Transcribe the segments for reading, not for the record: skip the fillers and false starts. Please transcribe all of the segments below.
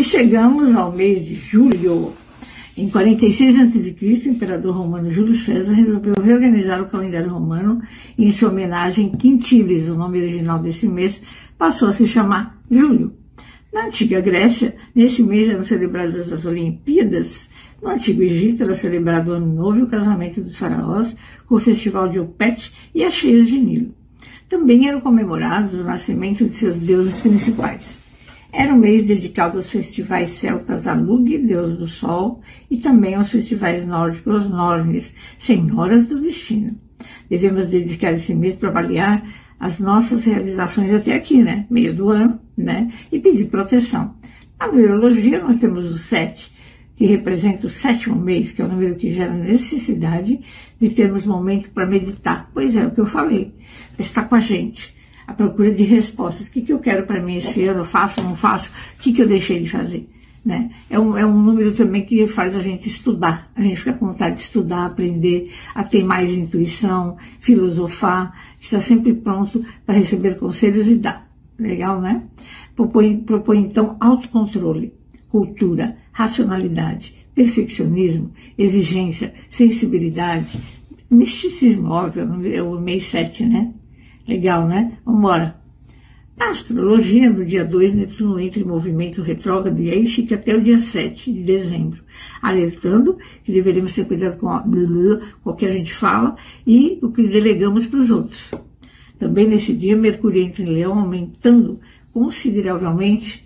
chegamos ao mês de julho. Em 46 a.C., o imperador romano Júlio César resolveu reorganizar o calendário romano e, em sua homenagem, Quintilis, o nome original desse mês, passou a se chamar Julho. Na antiga Grécia, nesse mês eram celebradas as Olimpíadas. No Antigo Egito era celebrado o Ano Novo e o casamento dos faraós, com o festival de Opet e as cheias de Nilo. Também eram comemorados o nascimento de seus deuses principais. Era um mês dedicado aos festivais celtas a Lugh, deus do sol, e também aos festivais nórdicos, aos Nornes, senhoras do destino. Devemos dedicar esse mês para avaliar as nossas realizações até aqui, né? Meio do ano, né? E pedir proteção. Na numerologia, nós temos o 7, que representa o 7º mês, que é o número que gera necessidade de termos momento para meditar. Pois é, o que eu falei, estar com a gente, a procura de respostas. O que eu quero para mim esse ano? Eu faço, não faço? O que eu deixei de fazer? Né? É um número também que faz a gente estudar, a gente fica com vontade de estudar, aprender, a ter mais intuição, filosofar, estar sempre pronto para receber conselhos e dar. Legal, né? Propõe então autocontrole, cultura, racionalidade, perfeccionismo, exigência, sensibilidade, misticismo, óbvio, é o mês 7, né? Legal, né? Vamos embora. Na astrologia, no dia 2, Netuno entra em movimento retrógrado e aí fica até o dia 7 de dezembro, alertando que deveríamos ter cuidado com o que a gente fala e o que delegamos para os outros. Também nesse dia, Mercúrio entra em Leão, aumentando consideravelmente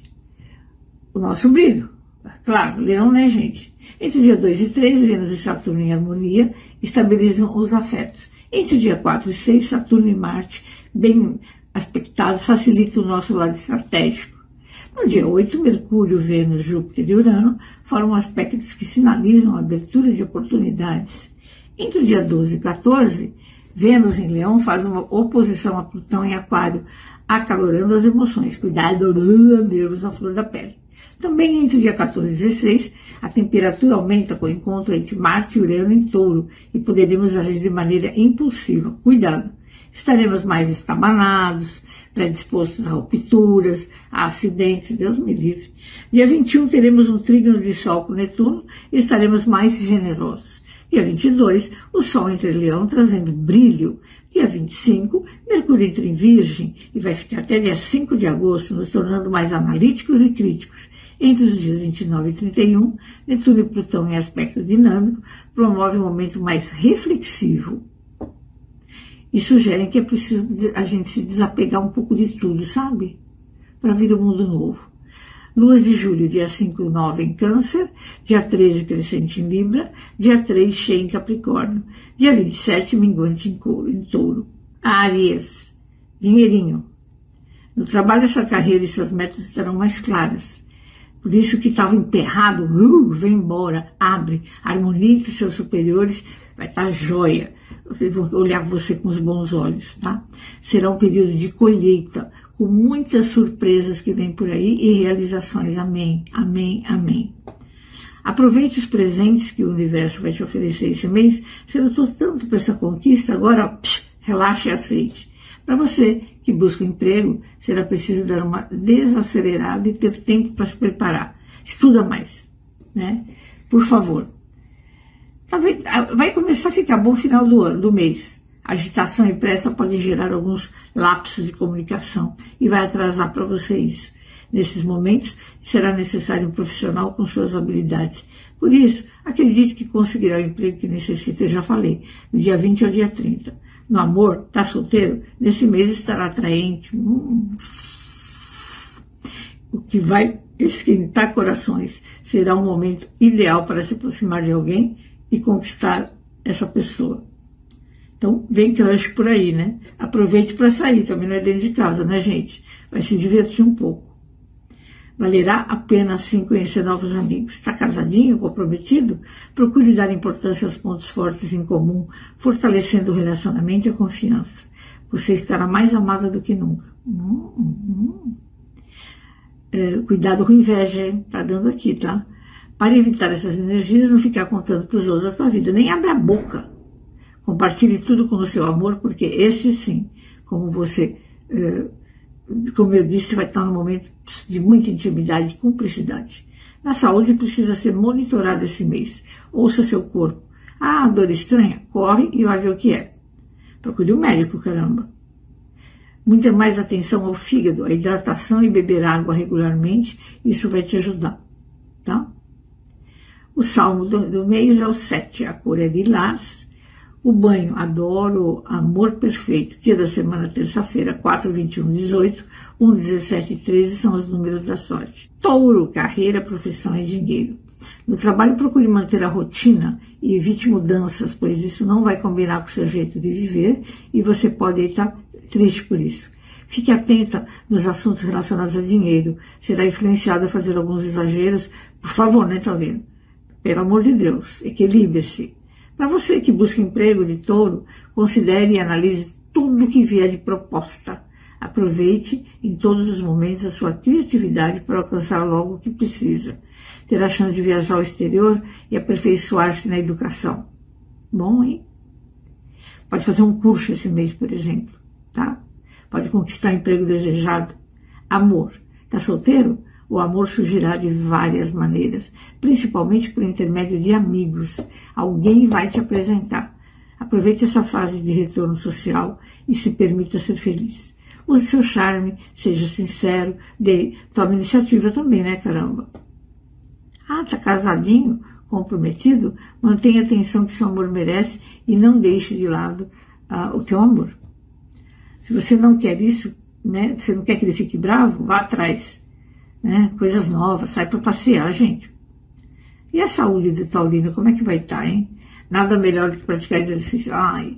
o nosso brilho. Claro, Leão, né, gente? Entre o dia 2 e 3, Vênus e Saturno em harmonia estabilizam os afetos. Entre o dia 4 e 6, Saturno e Marte, bem aspectados, facilitam o nosso lado estratégico. No dia 8, Mercúrio, Vênus, Júpiter e Urano formam aspectos que sinalizam a abertura de oportunidades. Entre o dia 12 e 14, Vênus em Leão faz uma oposição a Plutão em Aquário, acalorando as emoções. Cuidado, nervos à flor da pele. Também entre o dia 14 e 16, a temperatura aumenta com o encontro entre Marte e Urano em Touro e poderemos agir de maneira impulsiva. Cuidado! Estaremos mais estabanados, predispostos a rupturas, a acidentes, Deus me livre. Dia 21 teremos um trígono de Sol com Netuno e estaremos mais generosos. Dia 22, o Sol entra em Leão trazendo brilho. Dia 25, Mercúrio entra em Virgem e vai ficar até dia 5 de agosto, nos tornando mais analíticos e críticos. Entre os dias 29 e 31, Netuno e Plutão em aspecto dinâmico promovem um momento mais reflexivo e sugerem que é preciso a gente se desapegar um pouco de tudo, sabe? Para vir um mundo novo. Luas de julho, dia 5 e 9 em Câncer, dia 13 crescente em Libra, dia 3 cheia em Capricórnio, dia 27 minguante em Touro. Áries, dinheirinho. No trabalho, sua carreira e suas metas estarão mais claras. Por isso que estava emperrado, vem embora, abre, harmonia entre seus superiores, vai estar joia. Vocês vão olhar você com os bons olhos, tá? Será um período de colheita, com muitas surpresas que vêm por aí e realizações. Amém, amém, amém. Aproveite os presentes que o universo vai te oferecer esse mês. Você lutou tanto para essa conquista, agora relaxe e aceite. Para você que busca um emprego, será preciso dar uma desacelerada e ter tempo para se preparar. Estuda mais, né? Por favor. Vai começar a ficar bom no final do ano, do mês. Agitação e pressa pode gerar alguns lapsos de comunicação e vai atrasar para você isso. Nesses momentos, será necessário um profissional com suas habilidades. Por isso, acredite que conseguirá o emprego que necessita, eu já falei, do dia 20 ao dia 30. No amor, tá solteiro? Nesse mês estará atraente. O que vai esquentar corações. Será um momento ideal para se aproximar de alguém e conquistar essa pessoa. Então, vem crush por aí, né? Aproveite para sair, também não é dentro de casa, né, gente? Vai se divertir um pouco. Valerá a pena, sim, conhecer novos amigos. Está casadinho, comprometido? Procure dar importância aos pontos fortes em comum, fortalecendo o relacionamento e a confiança. Você estará mais amada do que nunca. Cuidado com inveja, hein? Tá dando aqui, tá? Para evitar essas energias, não ficar contando para os outros a tua vida. Nem abra a boca. Compartilhe tudo com o seu amor, porque este sim, como eu disse, vai estar num momento de muita intimidade e cumplicidade. Na saúde precisa ser monitorado esse mês. Ouça seu corpo. Ah, dor estranha? Corre e vai ver o que é. Procure um médico, caramba. Muita mais atenção ao fígado, à hidratação e beber água regularmente, isso vai te ajudar, tá? O salmo do mês é o 7, a cor é lilás. O banho, adoro, amor perfeito. Dia da semana, terça-feira, 4, 21, 18, 1, 17 e 13 são os números da sorte. Touro, carreira, profissão e dinheiro. No trabalho, procure manter a rotina e evite mudanças, pois isso não vai combinar com o seu jeito de viver e você pode estar triste por isso. Fique atenta nos assuntos relacionados a dinheiro. Será influenciado a fazer alguns exageros. Por favor, né, tá vendo? Pelo amor de Deus, equilibre-se. Para você que busca emprego de touro, considere e analise tudo que vier de proposta. Aproveite em todos os momentos a sua criatividade para alcançar logo o que precisa. Terá chance de viajar ao exterior e aperfeiçoar-se na educação. Bom, hein? Pode fazer um curso esse mês, por exemplo, tá? Pode conquistar emprego desejado. Amor. Tá solteiro? O amor surgirá de várias maneiras, principalmente por intermédio de amigos. Alguém vai te apresentar. Aproveite essa fase de retorno social e se permita ser feliz. Use seu charme, seja sincero, tome iniciativa também, né, caramba? Ah, tá casadinho, comprometido? Mantenha a atenção que seu amor merece e não deixe de lado o teu amor. Se você não quer isso, né, você não quer que ele fique bravo, vá atrás. Né, coisas novas, sai para passear, gente. E a saúde do taurino, como é que vai estar, hein? Nada melhor do que praticar exercício. Ai.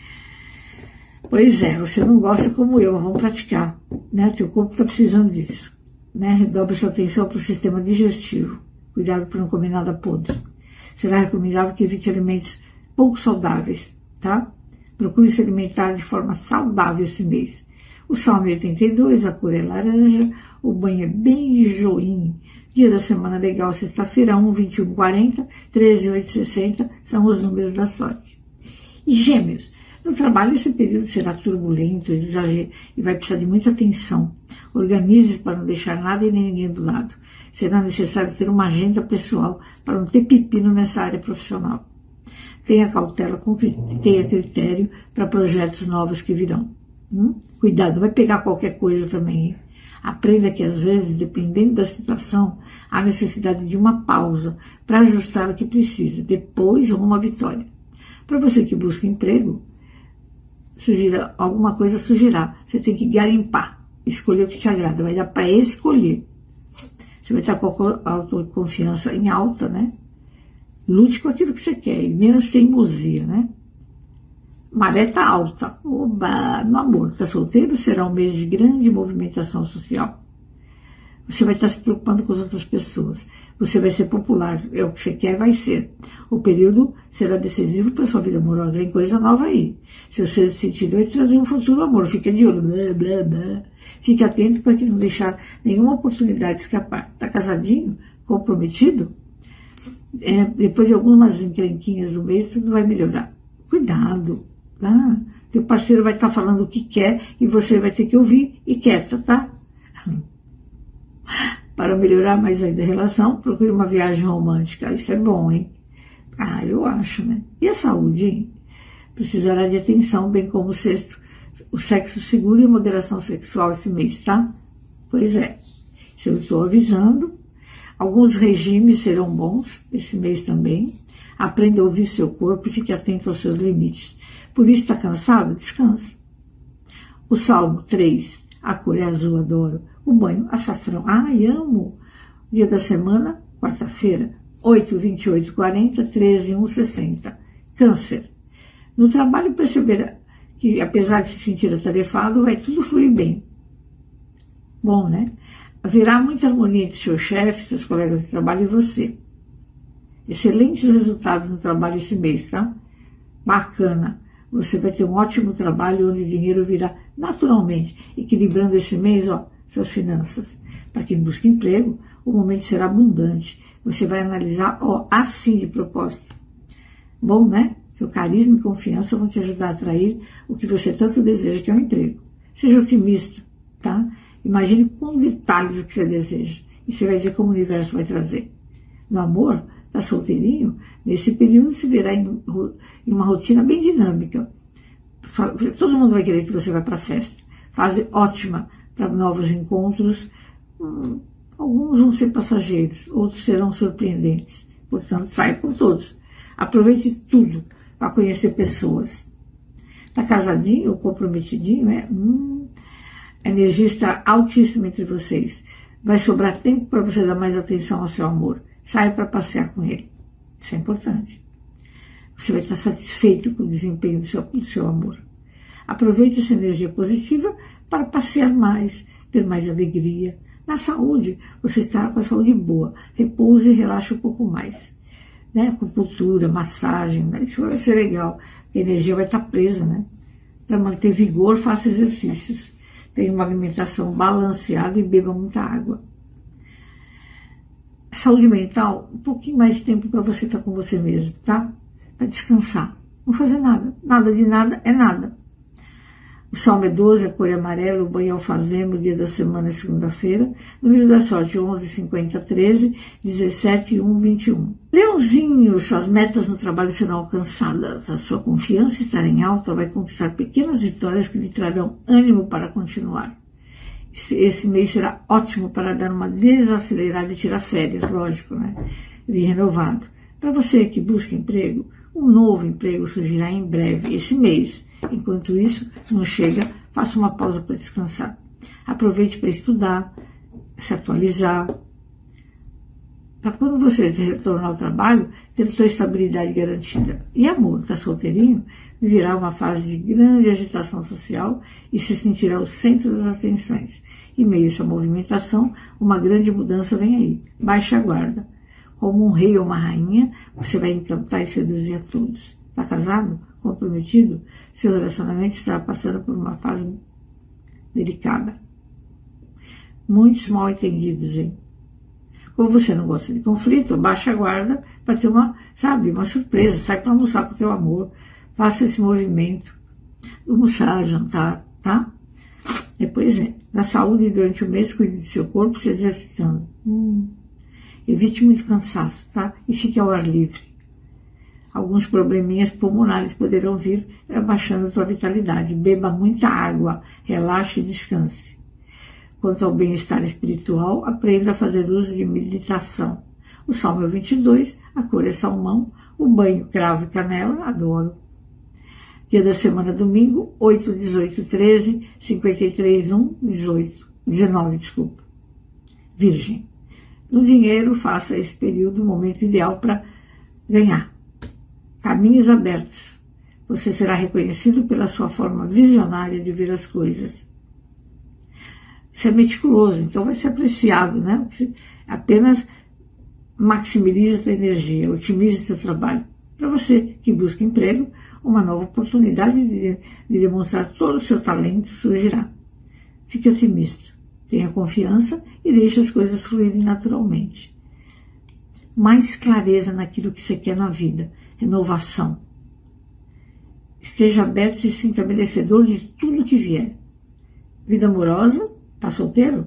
Pois é, você não gosta como eu, mas vamos praticar. Né? Teu corpo está precisando disso. Né? Redobre sua atenção para o sistema digestivo. Cuidado para não comer nada podre. Será recomendável que evite alimentos pouco saudáveis, tá? Procure se alimentar de forma saudável esse mês. O salmo é 82, a cor é laranja, o banho é bem joinha. Dia da semana legal, sexta-feira, 1, 21, 40, 13, 8, 60, são os números da sorte. E Gêmeos, no trabalho esse período será turbulento, exagero, e vai precisar de muita atenção. Organize-se para não deixar nada e nem ninguém do lado. Será necessário ter uma agenda pessoal para não ter pepino nessa área profissional. Tenha cautela, tenha critério para projetos novos que virão. Cuidado, vai pegar qualquer coisa também, hein? Aprenda que às vezes, dependendo da situação, há necessidade de uma pausa para ajustar o que precisa, depois uma vitória. Para você que busca emprego, alguma coisa surgirá. Você tem que garimpar, escolher o que te agrada, vai dar para escolher. Você vai estar com a autoconfiança em alta, né? Lute com aquilo que você quer, e menos teimosia, né? Maré tá alta. Oba, meu amor, tá solteiro? Será um mês de grande movimentação social. Você vai estar se preocupando com as outras pessoas. Você vai ser popular. É o que você quer, vai ser. O período será decisivo para sua vida amorosa. Vem coisa nova aí. Seu sexto sentido vai trazer um futuro amor. Fica de olho. Blá, blá, blá. Fique atento para que não deixar nenhuma oportunidade escapar. Tá casadinho? Comprometido? Depois de algumas encrenquinhas do mês, tudo vai melhorar. Cuidado. Ah, teu parceiro vai estar falando o que quer e você vai ter que ouvir e quieta, tá? Para melhorar mais ainda a relação, procure uma viagem romântica. Isso é bom, hein? Ah, eu acho, né? E a saúde, hein? Precisará de atenção, bem como o sexo seguro e moderação sexual esse mês, tá? Pois é. Se eu estou avisando, alguns regimes serão bons esse mês também. Aprenda a ouvir seu corpo e fique atento aos seus limites. Por isso, está cansado? Descansa. O Salmo 3, a cor é azul, adoro. O banho, açafrão. Ai, amo. Dia da semana, quarta-feira, 8, 28, 40, 13, 1, 60. Câncer. No trabalho, perceberá que, apesar de se sentir atarefado, vai tudo fluir bem. Bom, né? Haverá muita harmonia entre seu chefe, seus colegas de trabalho e você. Excelentes resultados no trabalho esse mês, tá? Bacana. Você vai ter um ótimo trabalho onde o dinheiro virá naturalmente, equilibrando esse mês, suas finanças. Para quem busca emprego, o momento será abundante. Você vai analisar, assim de proposta. Bom, né? Seu carisma e confiança vão te ajudar a atrair o que você tanto deseja, que é um emprego. Seja otimista, tá? Imagine com detalhes o que você deseja. E você vai ver como o universo vai trazer. No amor, tá solteirinho, nesse período se verá em uma rotina bem dinâmica. Todo mundo vai querer que você vá para a festa. Fase ótima para novos encontros. Alguns vão ser passageiros, outros serão surpreendentes. Portanto, saia com todos. Aproveite tudo para conhecer pessoas. Tá casadinho ou comprometidinho, a energia está altíssima entre vocês. Vai sobrar tempo para você dar mais atenção ao seu amor. Saia para passear com ele. Isso é importante. Você vai estar satisfeito com o desempenho do seu amor. Aproveite essa energia positiva para passear mais, ter mais alegria. Na saúde, você estará com a saúde boa. Repouse e relaxe um pouco mais. Né? Acupuntura, massagem, isso vai ser legal. A energia vai estar presa, né? Para manter vigor, faça exercícios. Tenha uma alimentação balanceada e beba muita água. Saúde mental, um pouquinho mais de tempo para você estar com você mesmo, tá? Para descansar. Não fazer nada. Nada de nada é nada. O salmo é 12, a cor é amarela, o banho é alfazema, o dia da semana é segunda-feira. Número da sorte, 11, 50, 13, 17, 1, 21. Leãozinho, suas metas no trabalho serão alcançadas. A sua confiança estará em alta, vai conquistar pequenas vitórias que lhe trarão ânimo para continuar. Esse mês será ótimo para dar uma desacelerada e tirar férias, lógico, né? Vir renovado. Para você que busca emprego, um novo emprego surgirá em breve, esse mês. Enquanto isso não chega, faça uma pausa para descansar. Aproveite para estudar, se atualizar. Para quando você retornar ao trabalho, ter sua estabilidade garantida. E amor, está solteirinho? Viverá uma fase de grande agitação social e se sentirá o centro das atenções. Em meio a essa movimentação, uma grande mudança vem aí. Baixe a guarda. Como um rei ou uma rainha, você vai encantar e seduzir a todos. Está casado? Comprometido? Seu relacionamento está passando por uma fase delicada. Muitos mal entendidos, hein? Como você não gosta de conflito, baixa a guarda para ter uma surpresa. Sai para almoçar com o teu amor. Faça esse movimento. Almoçar, jantar, tá? Depois, na saúde, durante o mês, cuide do seu corpo se exercitando. Evite muito cansaço, tá? E fique ao ar livre. Alguns probleminhas pulmonares poderão vir abaixando a tua vitalidade. Beba muita água, relaxe e descanse. Quanto ao bem-estar espiritual, aprenda a fazer uso de meditação. O salmo é 22, a cor é salmão, o banho cravo e canela, adoro. Dia da semana, domingo, 8, 18, 13, 53, 1, 19, desculpa. Virgem. No dinheiro, faça esse período o momento ideal para ganhar. Caminhos abertos. Você será reconhecido pela sua forma visionária de ver as coisas. Você é meticuloso, então vai ser apreciado, né? Você apenas maximize a sua energia, otimize o seu trabalho. Para você que busca emprego, uma nova oportunidade de demonstrar todo o seu talento surgirá. Fique otimista, tenha confiança e deixe as coisas fluírem naturalmente. Mais clareza naquilo que você quer na vida, renovação. Esteja aberto e se sinta merecedor de tudo que vier. Vida amorosa, tá solteiro?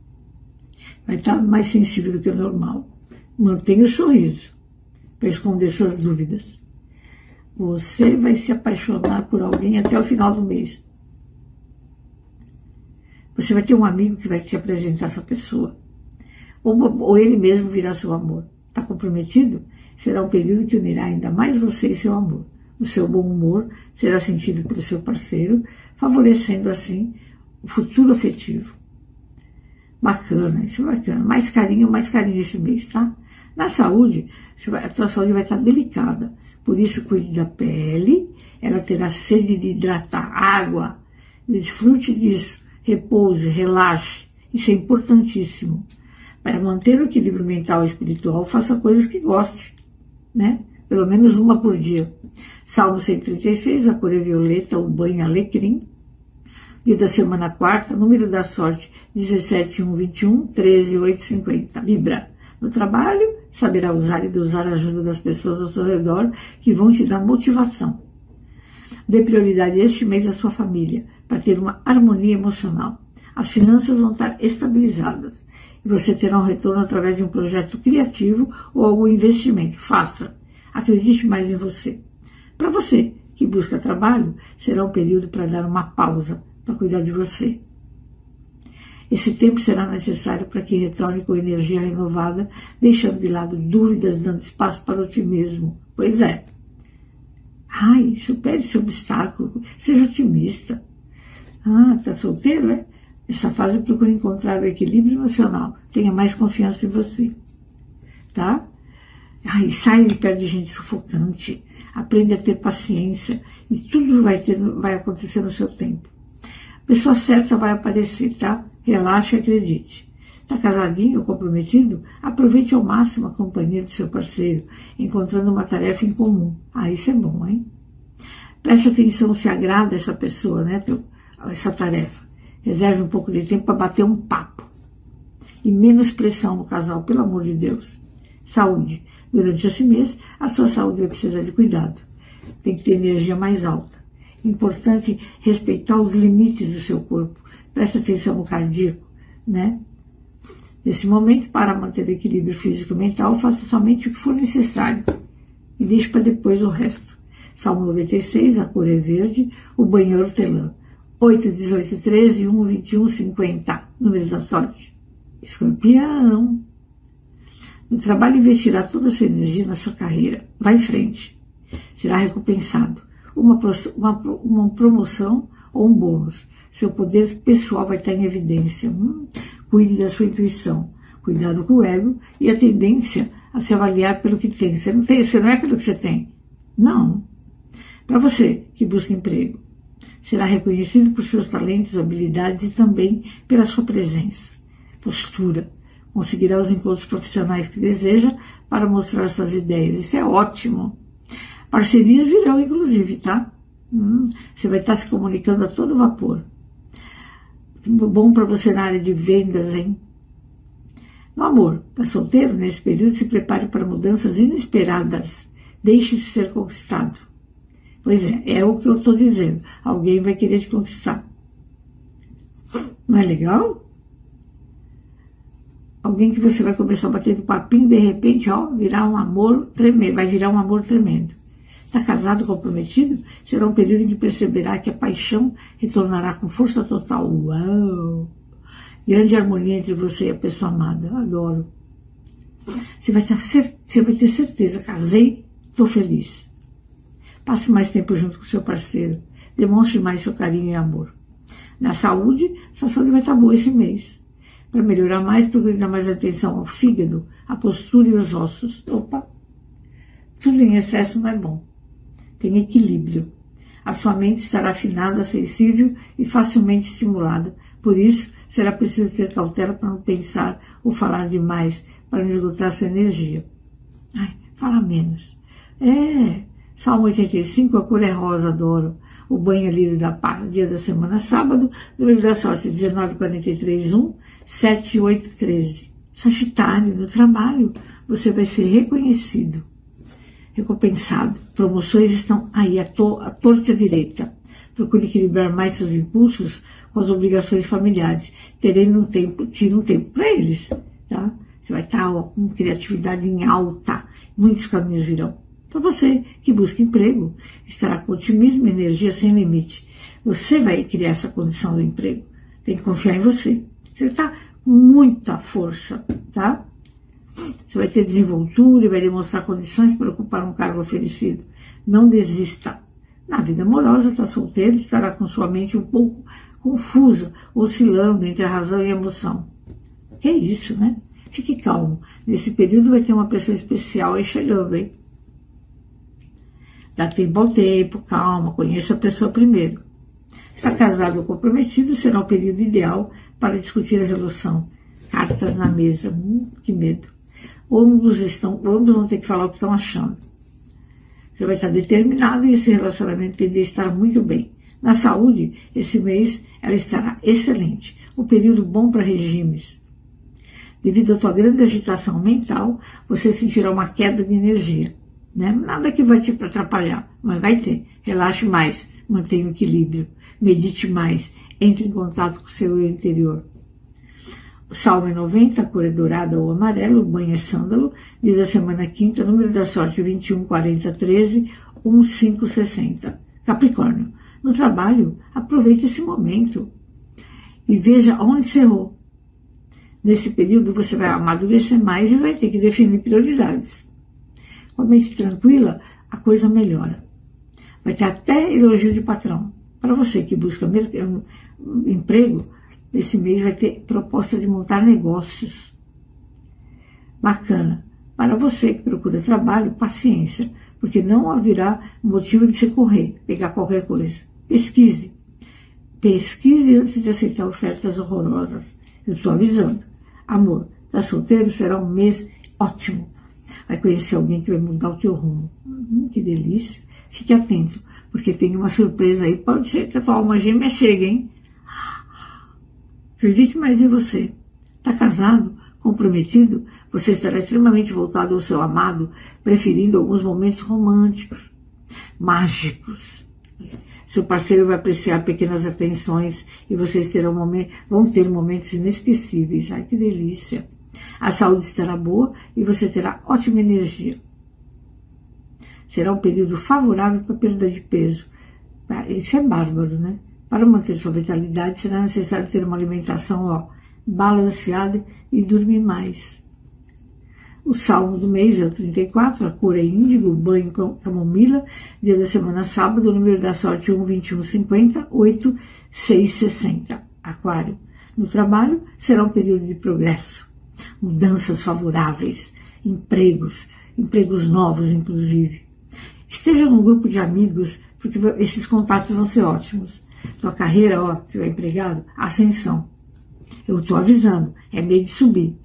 Vai estar mais sensível do que o normal. Mantenha o sorriso para esconder suas dúvidas. Você vai se apaixonar por alguém até o final do mês. Você vai ter um amigo que vai te apresentar essa pessoa. Ou ele mesmo virá seu amor. Está comprometido? Será um período que unirá ainda mais você e seu amor. O seu bom humor será sentido pelo seu parceiro, favorecendo assim o futuro afetivo. Bacana, isso é bacana. Mais carinho esse mês, tá? Na saúde, a sua saúde vai estar delicada. Por isso, cuide da pele. Ela terá sede de hidratar. Água. Desfrute disso. Repouse, relaxe. Isso é importantíssimo. Para manter o equilíbrio mental e espiritual, faça coisas que goste, né? Pelo menos uma por dia. Salmo 136, a cor é violeta, o banho é alecrim. Dia da semana quarta, número da sorte, 17, 1, 21, 13, 8, 50. Libra. No trabalho, saberá usar e dosar a ajuda das pessoas ao seu redor que vão te dar motivação. Dê prioridade este mês à sua família, para ter uma harmonia emocional. As finanças vão estar estabilizadas e você terá um retorno através de um projeto criativo ou algum investimento. Faça. Acredite mais em você. Para você que busca trabalho, será um período para dar uma pausa, para cuidar de você. Esse tempo será necessário para que retorne com energia renovada, deixando de lado dúvidas, dando espaço para o otimismo. Pois é. Ai, supere esse obstáculo, seja otimista. Ah, tá solteiro, é? Essa fase procura encontrar o equilíbrio emocional. Tenha mais confiança em você. Tá? Ai, saia de perto de gente sufocante. Aprende a ter paciência. E tudo vai acontecer no seu tempo. A pessoa certa vai aparecer, tá? Relaxe e acredite. Está casadinho ou comprometido? Aproveite ao máximo a companhia do seu parceiro, encontrando uma tarefa em comum. Ah, isso é bom, hein? Preste atenção se agrada essa pessoa, né? Essa tarefa. Reserve um pouco de tempo para bater um papo. E menos pressão no casal, pelo amor de Deus. Saúde. Durante esse mês, a sua saúde vai precisar de cuidado. Tem que ter energia mais alta. Importante respeitar os limites do seu corpo. Preste atenção no cardíaco, né? Nesse momento, para manter o equilíbrio físico e mental, faça somente o que for necessário e deixe para depois o resto. Salmo 96, a cor é verde, o banho é hortelã. 8, 18, 13, 1, 21, 50. Números da sorte. Escorpião. No trabalho, investirá toda a sua energia na sua carreira. Vá em frente. Será recompensado. Uma promoção ou um bônus. Seu poder pessoal vai estar em evidência. Cuide da sua intuição. Cuidado com o ego e a tendência a se avaliar pelo que tem. Você não é pelo que você tem. Não. Para você que busca emprego, será reconhecido por seus talentos, habilidades e também pela sua presença, postura. Conseguirá os encontros profissionais que deseja para mostrar suas ideias. Isso é ótimo. Parcerias virão, inclusive, tá? Você vai estar se comunicando a todo vapor. Bom para você na área de vendas, hein? No amor, tá solteiro? Nesse período, se prepare para mudanças inesperadas. Deixe-se ser conquistado. Pois é o que eu estou dizendo. Alguém vai querer te conquistar. Não é legal? Alguém que você vai começar a bater no papinho, de repente, ó, virar um amor tremendo. Vai virar um amor tremendo. Está casado, comprometido? Será um período em que perceberá que a paixão retornará com força total. Uau! Grande harmonia entre você e a pessoa amada. Adoro. Você vai ter certeza. Casei, estou feliz. Passe mais tempo junto com seu parceiro. Demonstre mais seu carinho e amor. Na saúde, sua saúde vai estar boa esse mês. Para melhorar mais, procure dar mais atenção ao fígado, à postura e aos ossos. Opa! Tudo em excesso não é bom. Tem equilíbrio. A sua mente estará afinada, sensível e facilmente estimulada. Por isso, será preciso ter cautela para não pensar ou falar demais, para não esgotar sua energia. Ai, fala menos. Salmo 85, a cor é rosa, adoro. O banho é livre da paz. Dia da semana, sábado, número da sorte, 19, 43, 1, 7, 8, 13. Sagitário, no trabalho, você vai ser reconhecido. Recompensado. Promoções estão aí, à torta direita. Procure equilibrar mais seus impulsos com as obrigações familiares. Tire um tempo para eles, tá? Você vai estar com criatividade em alta. Muitos caminhos virão. Para você que busca emprego, estará com otimismo e energia sem limite. Você vai criar essa condição do emprego. Tem que confiar em você. Você está com muita força, tá? Você vai ter desenvoltura e vai demonstrar condições para ocupar um cargo oferecido. Não desista. Na vida amorosa, está solteiro, estará com sua mente um pouco confusa, oscilando entre a razão e a emoção. Que é isso, né? Fique calmo. Nesse período vai ter uma pessoa especial aí chegando, hein? Dá tempo ao tempo, calma, conheça a pessoa primeiro. Está casado ou comprometido, será o período ideal para discutir a relação. Cartas na mesa, que medo. Ambos vão ter que falar o que estão achando. Você vai estar determinado e esse relacionamento tende a estar muito bem. Na saúde, esse mês, ela estará excelente. Um período bom para regimes. Devido à tua grande agitação mental, você sentirá uma queda de energia. Né? Nada que vai te atrapalhar, mas vai ter. Relaxe mais, mantenha o equilíbrio, medite mais, Entre em contato com o seu eu interior. O Salmo é 90, a cor é dourada ou amarelo, o banho é sândalo, dia da semana quinta, número da sorte 21, 40, 13, 1, 5, 60. Capricórnio, no trabalho, aproveite esse momento e veja onde você errou. Nesse período você vai amadurecer mais e vai ter que definir prioridades. Com a mente tranquila, a coisa melhora. Vai ter até elogio de patrão. Para você que busca emprego, esse mês vai ter proposta de montar negócios. Bacana. Para você que procura trabalho, paciência, porque não haverá motivo de você correr, pegar qualquer coisa. Pesquise. Pesquise antes de aceitar ofertas horrorosas. Eu estou avisando. Amor, tá solteiro? Será um mês ótimo. Vai conhecer alguém que vai mudar o teu rumo. Que delícia. Fique atento, porque tem uma surpresa aí. Pode ser que a tua alma gêmea chegue, hein? Acredite mais em você. Está casado? Comprometido? Você estará extremamente voltado ao seu amado, preferindo alguns momentos românticos, mágicos. Seu parceiro vai apreciar pequenas atenções e vocês vão ter momentos inesquecíveis. Ai, que delícia! A saúde estará boa e você terá ótima energia. Será um período favorável para a perda de peso. Isso é bárbaro, né? Para manter sua vitalidade, será necessário ter uma alimentação balanceada e dormir mais. O salmo do mês é o 34, a cor é índigo, banho com camomila, dia da semana sábado, o número da sorte 1, 21, 50, 8, 6, 60. Aquário. No trabalho, será um período de progresso, mudanças favoráveis, empregos novos, inclusive. Esteja num grupo de amigos, porque esses contatos vão ser ótimos. Tua carreira, se tiver empregado, ascensão. Eu estou avisando, é meio de subir.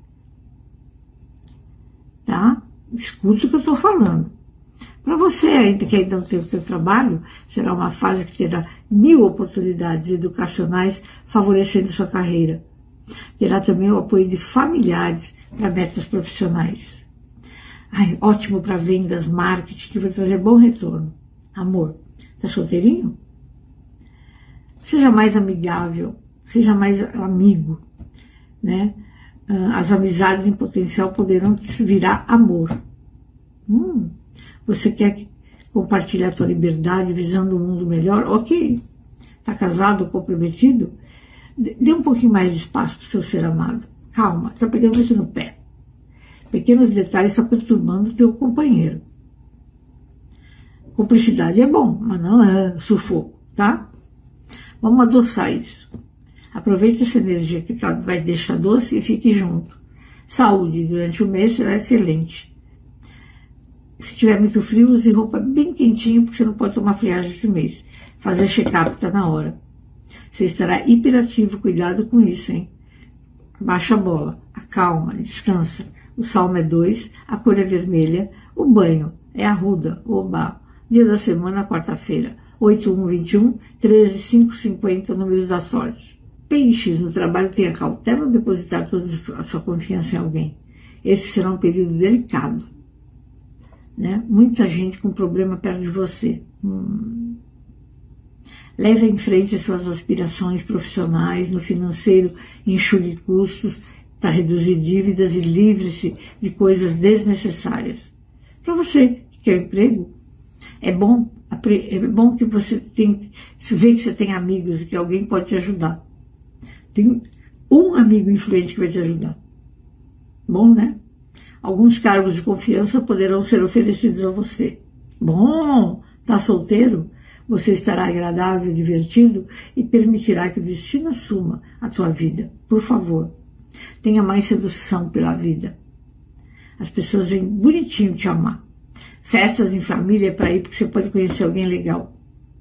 Tá? Escuta o que eu estou falando. Para você ainda que ainda não tem o seu trabalho, será uma fase que terá 1000 oportunidades educacionais favorecendo sua carreira. Terá também o apoio de familiares para metas profissionais. Ótimo para vendas, marketing, que vai trazer bom retorno. Amor, tá solteirinho? Seja mais amigável, seja mais amigo, né? As amizades em potencial poderão se virar amor. Você quer compartilhar a tua liberdade visando um mundo melhor? Ok. Está casado ou comprometido? Dê um pouquinho mais de espaço para o seu ser amado. Calma, está pegando muito no pé. Pequenos detalhes estão perturbando o teu companheiro. Cumplicidade é bom, mas não é sufoco, tá? Vamos adoçar isso. Aproveite essa energia que vai deixar doce e fique junto. Saúde durante o mês será excelente. Se tiver muito frio, use roupa bem quentinha, porque você não pode tomar friagem esse mês. Fazer check-up está na hora. Você estará hiperativo, cuidado com isso, hein? Baixa a bola, acalma, descansa. O salmo é 2, a cor é vermelha, o banho é arruda, oba. Dia da semana, quarta-feira, 8, 1, 21, 13, 5, 50, números da sorte. Peixes, no trabalho tenha cautela ao depositar toda a sua confiança em alguém. Esse será um período delicado, né? Muita gente com problema perto de você. Leve em frente suas aspirações profissionais, no financeiro, enxugue custos para reduzir dívidas e livre-se de coisas desnecessárias. Para você que quer emprego, é bom que você vê que você tem amigos e que alguém pode te ajudar. Tem um amigo influente que vai te ajudar. Bom, né? Alguns cargos de confiança poderão ser oferecidos a você. Bom, tá solteiro? Você estará agradável, divertido e permitirá que o destino assuma a tua vida. Por favor, tenha mais sedução pela vida. As pessoas vêm bonitinho te amar. Festas em família é para ir porque você pode conhecer alguém legal.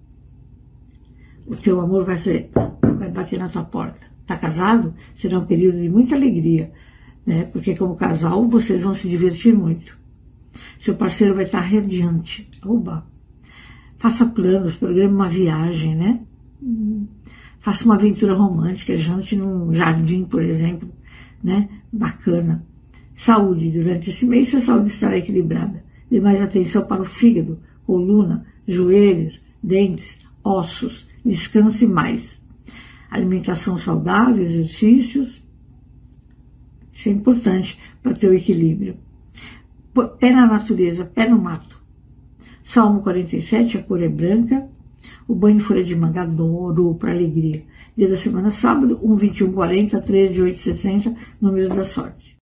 O teu amor vai bater na tua porta. Tá casado? Será um período de muita alegria, né? Porque como casal vocês vão se divertir muito. Seu parceiro vai estar radiante. Oba! Faça planos, programe uma viagem, né? Faça uma aventura romântica, jante num jardim, por exemplo, né? Bacana. Saúde. Durante esse mês, sua saúde estará equilibrada. Dê mais atenção para o fígado, coluna, joelhos, dentes, ossos. Descanse mais. alimentação saudável, exercícios. Isso é importante para ter o equilíbrio. Pé na natureza, pé no mato. Salmo 47, a cor é branca. O banho em folha de manga, adoro, para alegria. Dia da semana, sábado, 1, 21, 40, 13, 8, 60, números da sorte.